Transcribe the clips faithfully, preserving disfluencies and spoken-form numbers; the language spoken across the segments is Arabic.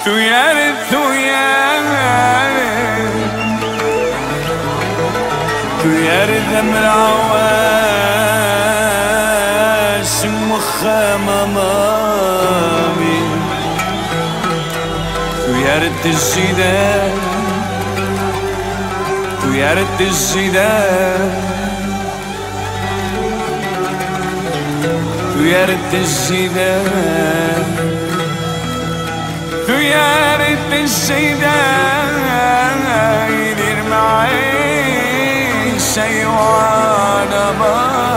ثويارد ثويارد ثويارد ذمر عواش مخا مامي ثويارد الجدال ثويارد الجدال ثويارد الجدال ثويارد الجدال يدير معي شي وانا ما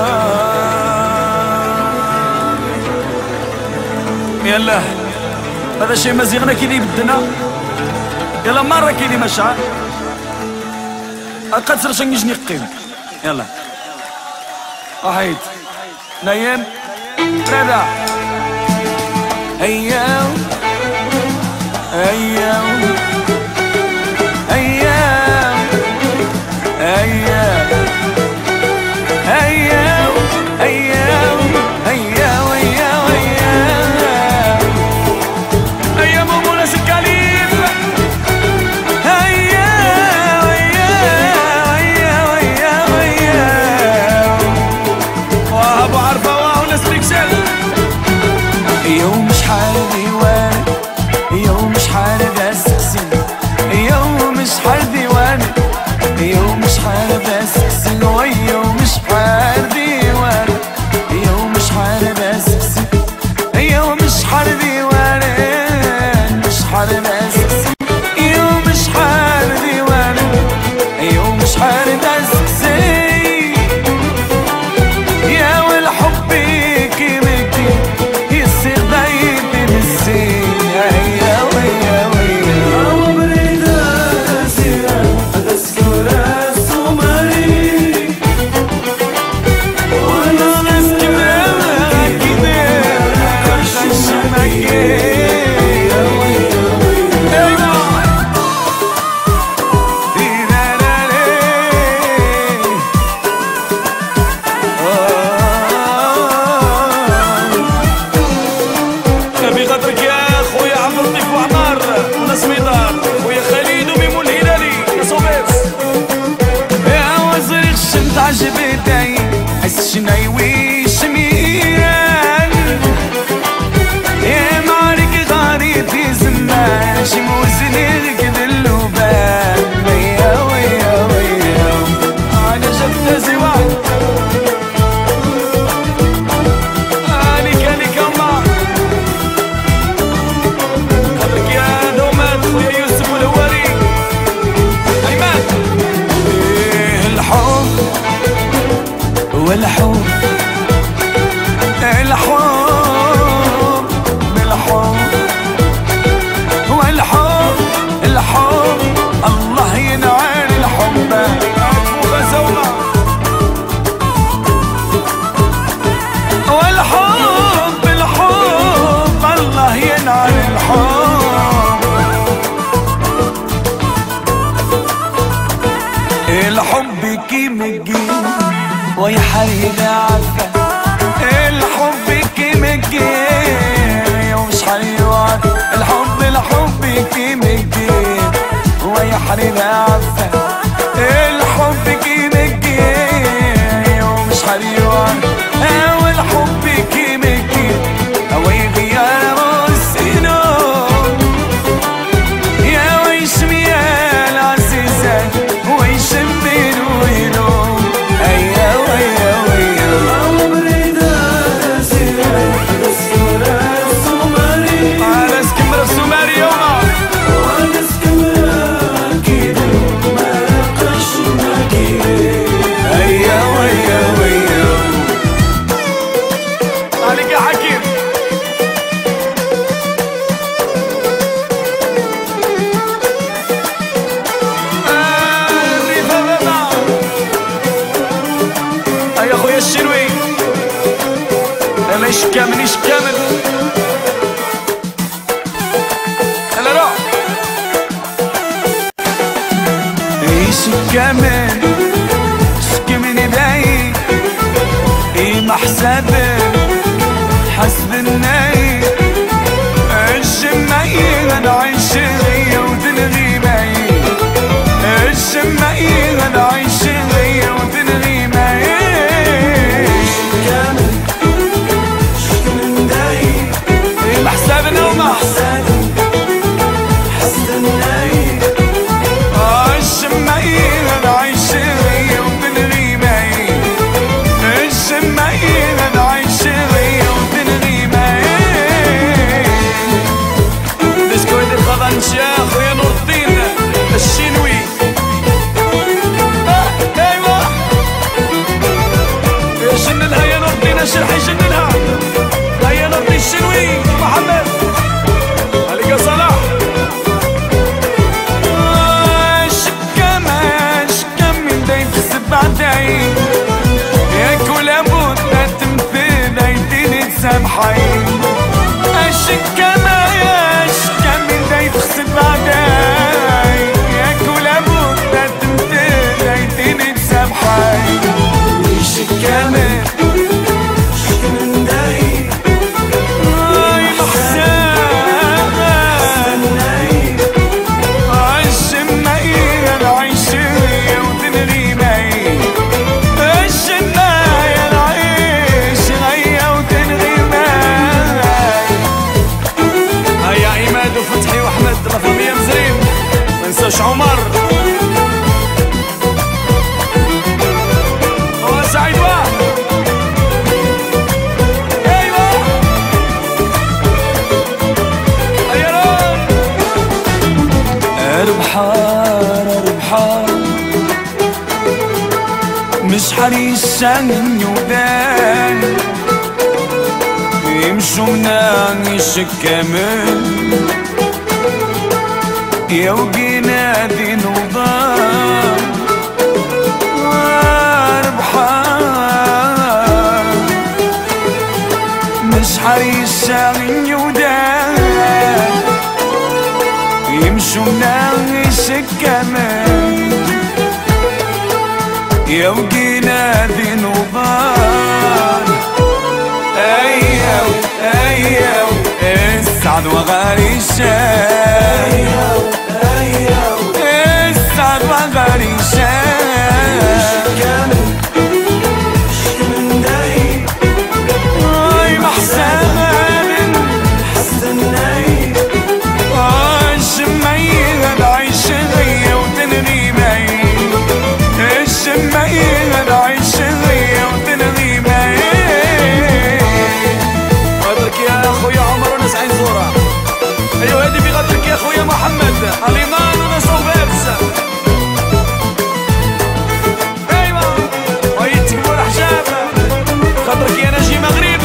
يلا هذا شي مزيغنا كيدي بدنا يلا مرة كيدي مشعل أقدر شنجني قيم يلا واحد اثنين ثلاثة أيام أيام أيام أيام أيام أيام أيام أيام أيام أيام مولانا سكاليف أيام أيام أيام أيام أيام وأبو عرفة وناس بيكسل يوم شحال ديوان يوم شحال بسكسي يوم شحال ديوان يوم شحال بسكسي ويوم شحال ديوان يوم شحال بسكسي يوم شحال ديوان شحال بسكسي يوم شحال ديوان يوم شحال بسكسي يا والحب كيما كي يصير ضايق بالزين هيا ويا ويا عمري داسيا أذكر السمري وانا نسكن كده خشمك يا ويا ويا بقدرك يا خويا عبد اللطيف وعمار وناس ميدار خويا خالد وميمون الهلالي يا صوبيس يا وزير الشمت عجبتي حس شنايوي شميران يا معرك غريب في زمان شي موزني ركد اللبان ويا ويا ويا انا جبت زوان عليك عليك الله قدرك يا نوماد خويا يوسف والهواري ايمان ايه الحب والحب الحب بالحب والحب الحب الله ينعل الحب وغزونا والحب الحب الله ينعل الحب الحب كيما الجيم ويا حريق عفا الحب كيما الجيم يوم شحال يوعد الحب الحب كيما الجيم ويا حريق عفا الحب كيما الجيم يوم شحال يوعد والحب كيما الجيم ويغير السنون يا ويشمي العزيزات ويشمل وينوم أيا ويا ويا عمري داسيا أذكر السمري على اسكندر السمري يوما وأنا اسكندر كده ما قشنا كده أيا ويا ويا عليك يا حكيم يا خويا الشنوي انا ايش كامل ايش كامل يلا روح ايش كامل شكمني باين اي محسبه حسب الناي الجمعين انا عايش سامحي الشكا ما يشكا من دا يتخسد بعداي ياكل ابوك دا تمتد عيديني تسامحي الشكا ما شكا من داي اي محسناي عالشماية العيشية وتنغي ماي الشماية العيش غية وتنغي ماي هيا عماد وفتحي واحمد لافاميا مزرين منساش عمر هو سعيد واحد ايوا هيا روح ربحار ربحار مش حريشان يودان يمشوا مناني الشكامل يا وقينا دي نوضان ربحار مش حريشان يودان يمشوا مناني الشكامل يا وقينا ذي نوضان ايو ايو السعد وغاري الشاي السعد وغاري الشاي اي محسن حسن الشمية العيش غية وتنغي ماي الشمية العيش غية وتنغي ماي غدرك يا اخويا عمر وناس عين زورة ايوا هادي في غدرك يا اخويا محمد اليمان وناس اوفيرس ايوا ويتكبوا الحجاب غدرك يا ناجي مغرب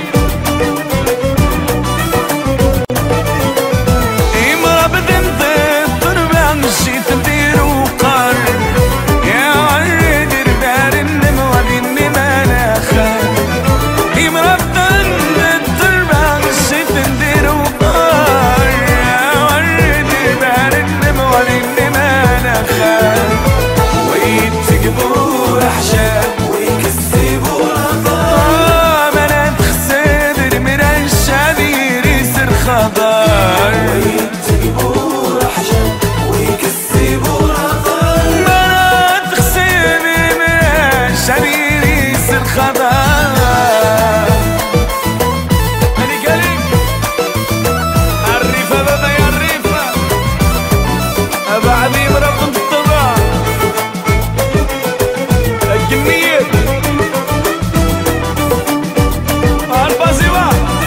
امرأة بذنب الضربة مشيت ندير وقار يا ورد ربار النموة بالنما ناخر امرأة بذنب الضربة مشيت ندير وقار يا ورد ربار النموة بالنما ناخر ويتكبوا الحجاب ويكسبوا الغدار بنات خساد المراش هذي ريس الخضار ويتكبوا الحجاب ويكسبوا الغدار بنات خساد المراش هذي ريس الخضار هاني قالك الريفة بابا يا الريفة بعدي مرة بنت الطبع الجنية البازيوة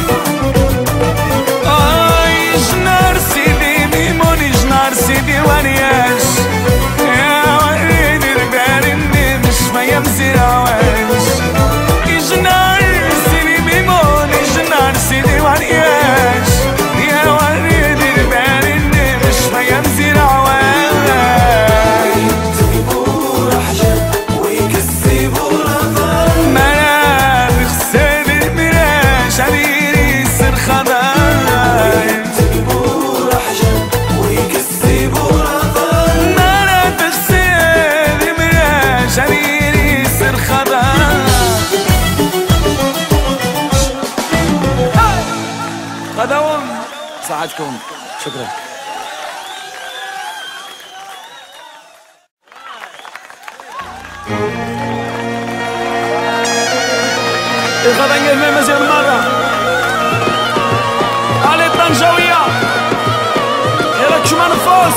اي جنار سيدي ميموني جنار سيدي ورياش يا وريد ربار النمش ما يمزي عواش جنار سيدي ميموني جنار سيدي ورياش يا وريد ربار النمش ما يمزي عواش منابخ سيد المراش عديري يصير خضار منابخ سيد المراش عديري يصير خضار غداهم ساعتكم شكرا الغدا نجمع مزيان مرة علي الطنجاوية ياك شو ما نفوس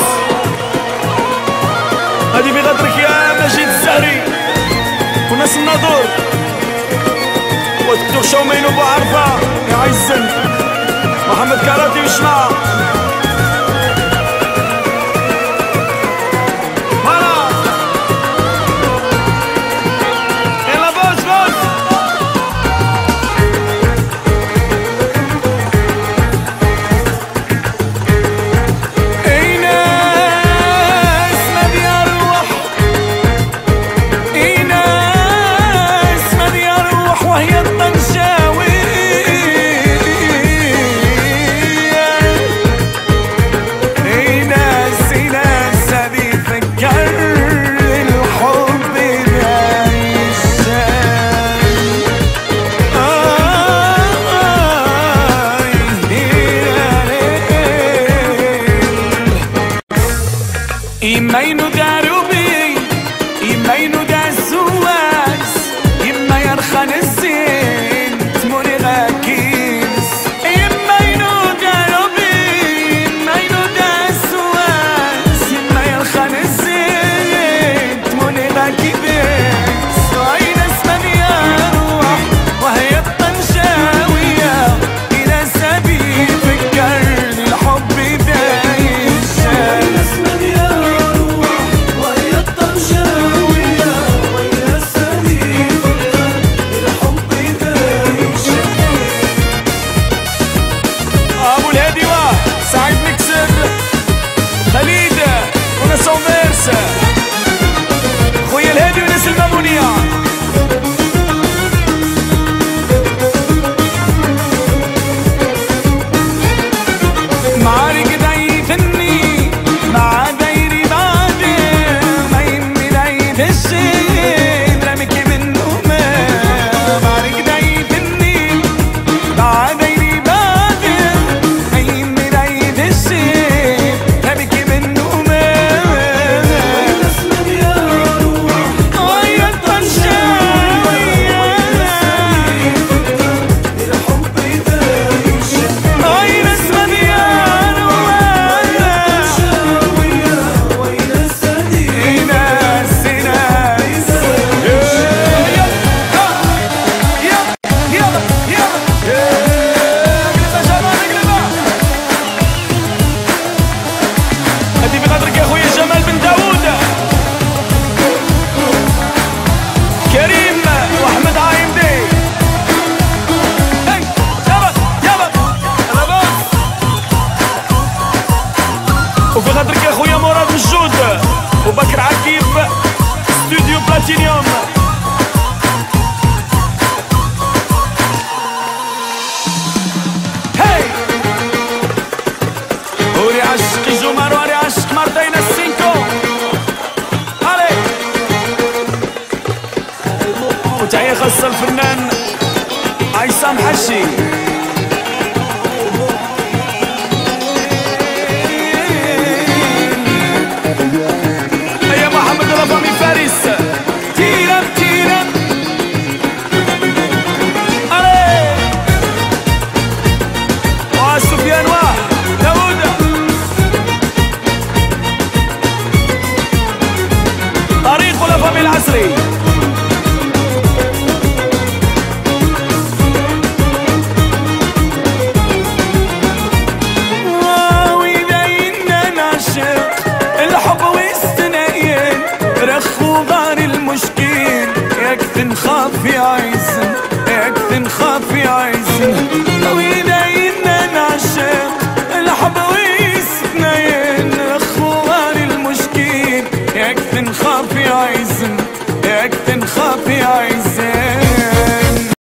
هادي بغدرك يا مجيد الزهري وناس الناظور والدكتور شومين وبو عرفة يا عزن محمد كاراتي وشماع وهي الطنجاوي البصري. الحب والثنايين رخ وغار المشكين يكفي نخاف يا